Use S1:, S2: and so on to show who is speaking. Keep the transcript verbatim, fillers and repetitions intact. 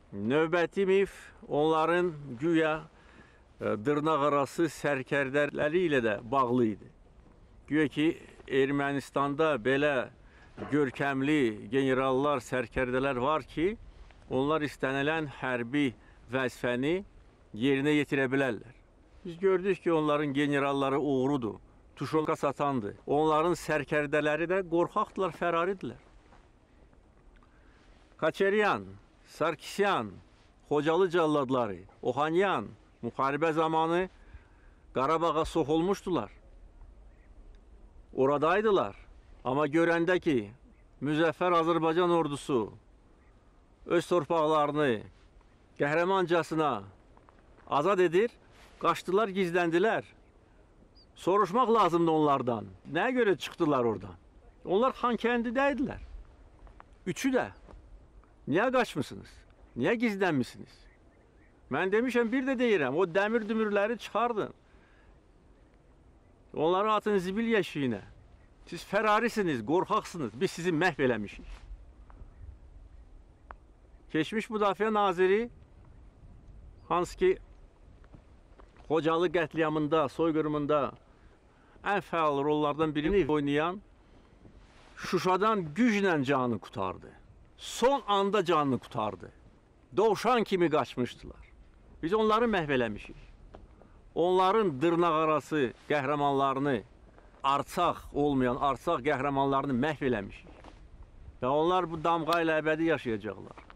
S1: Növbəti mif onların güya e, dırnaqarası sərkərdələri ilə də bağlı idi. Güya ki, Ermənistanda belə görkəmli generallar, sərkərdələr var ki, onlar istənilən hərbi vəzifəni yerinə yetirə bilərlər. Biz gördük ki, onların generalları uğrudur, tuşolka satandır. Onların sərkərdələri də qorxaqdırlar, fəraridirlər. Kaçeryan, Sarkisyan, Xocalı cəlladları, Ohanyan müharibə zamanı Qarabağa soxulmuşdular. Oradaydılar. Amma görəndə ki, müzəffər Azərbaycan ordusu öz torpaqlarını qəhrəmancasına azad edir, qaçdılar, gizləndilər. Soruşmaq lazımdı onlardan. Nəyə görə çıxdılar oradan? Onlar Xankəndidəydilər. Üçü də. Niyə qaçmışsınız? Niyə gizlənmişsiniz? Mən demişəm, bir də deyirəm, o dəmir dümürləri çıxardın. Onları atın zibil yeşiyinə. Siz fərarisiniz, qorxaqsınız. Biz sizi məhv eləmişik. Keçmiş Müdafiə Naziri, hansı ki, Xocalı qətliamında, soyqırımında ən fəal rollardan birini oynayan, Şuşadan güclə canını qutardı. Son anda canını qutardı. Dovşan kimi qaçmışdılar. Biz onları məhv eləmişik. Onların dırnaqarası qəhrəmanlarını, artsaq olmayan, artsaq qəhrəmanlarını məhv eləmişik. Və onlar bu damğa ilə əbədi yaşayacaqlar.